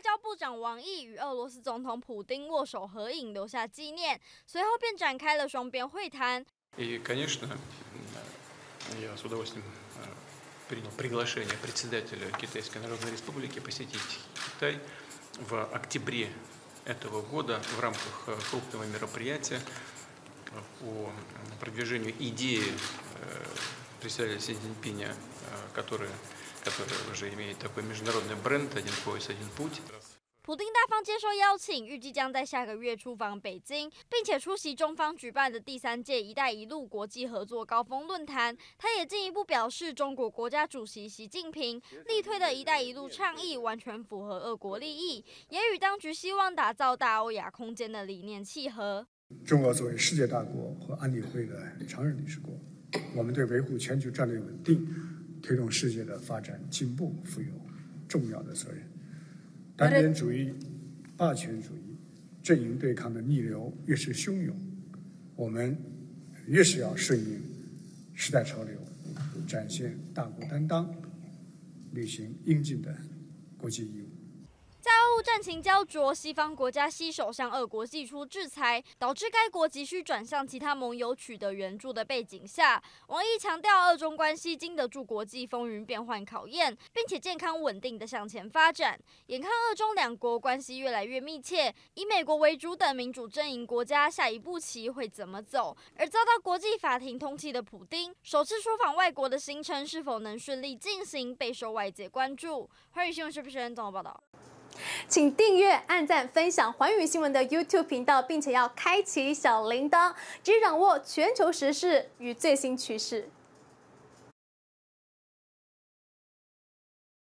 交部长王毅与俄罗斯总统普丁握手合影，留下纪念。随后便展开了双边会谈。 И, конечно, я с удовольствием принял приглашение председателя Китайской Народной Республики посетить Китай в октябре этого года в рамках крупного мероприятия по продвижению идеи председателя Си Цзиньпиня, который уже имеет такой международный бренд «Один пояс, один путь». 普丁大方接受邀请，预计将在下个月出访北京，并且出席中方举办的第3届“一带一路”国际合作高峰论坛。他也进一步表示，中国国家主席习近平力推的一带一路倡议完全符合俄国利益，也与当局希望打造大欧亚空间的理念契合。 中国作为世界大国和安理会的常任理事国，我们对维护全球战略稳定、推动世界的发展进步负有重要的责任。 单边主义、霸权主义、阵营对抗的逆流越是汹涌，我们越是要顺应时代潮流，展现大国担当，履行应尽的国际义务。 在俄乌战情焦灼，西方国家携手向俄国祭出制裁，导致该国急需转向其他盟友取得援助的背景下，王毅强调，俄中关系经得住国际风云变幻考验，并且健康稳定的向前发展。眼看俄中两国关系越来越密切，以美国为主等民主阵营国家下一步棋会怎么走？而遭到国际法庭通缉的普丁，首次出访外国的行程是否能顺利进行，备受外界关注。华语新闻是不是综合报道？ 请订阅、按赞、分享寰宇新闻的 YouTube 频道，并且要开启小铃铛，直接掌握全球时事与最新趋势。